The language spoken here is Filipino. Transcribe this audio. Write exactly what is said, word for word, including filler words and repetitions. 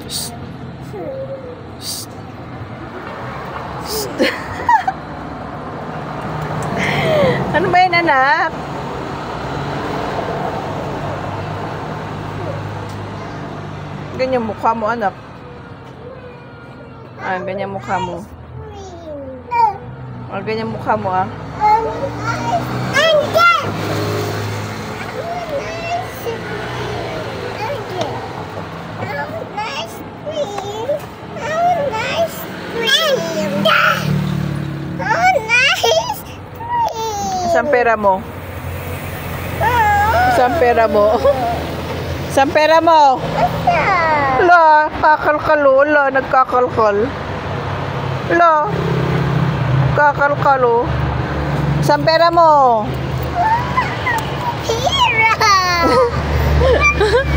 Shh. Shh. Shh. Ano ba yan, anak? Ganyan mukha mo, anak. Ah, ganyan mukha mo. Ah, ganyan mukha mo, ah. Isang pera mo. Isang pera mo. Isang pera mo. La, kakalkalo. La, nagkakalkal. La, kakalkalo. Isang pera mo. Pera!